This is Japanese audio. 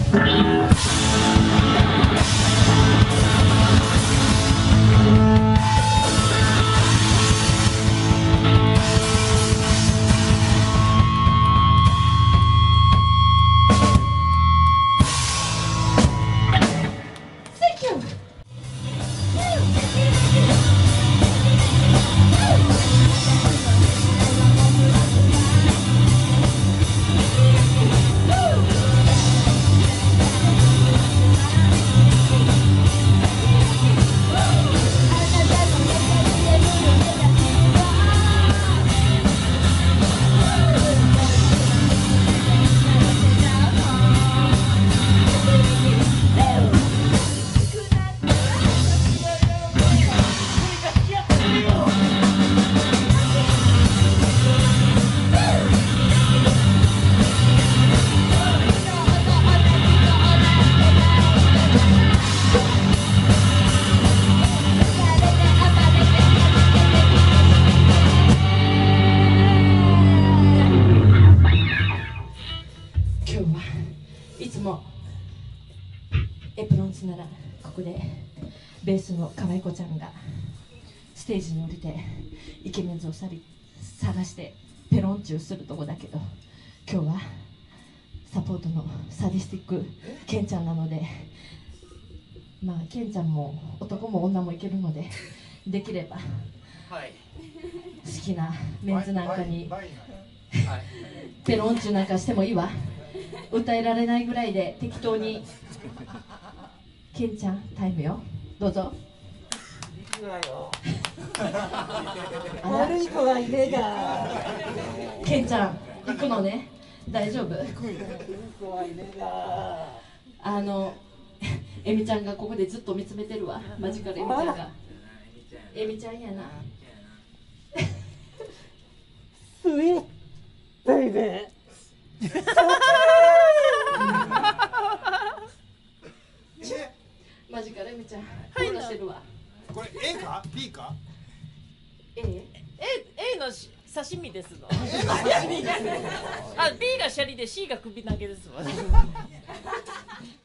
いつもエプロンツならここでベースの可愛い子ちゃんがステージに降りてイケメンズを探してペロンチューするとこだけど、今日はサポートのサディスティックケンちゃんなので、まあケンちゃんも男も女もいけるので、できれば好きなメンズなんかにペロンチューなんかしてもいいわ。歌えられないぐらいで適当に。ケンちゃんタイムよ、どうぞ。 悪い子はいねえが。 ケンちゃん行くのね、大丈夫？エミちゃんがここでずっと見つめてるわ。マジカルエミちゃんが。エミちゃんやな。 スイートベイベー。 マジカルエミちゃん、 はいしてるわ。 これ A か B か A の刺身ですの。あ、B がシャリで C が首投げですわ。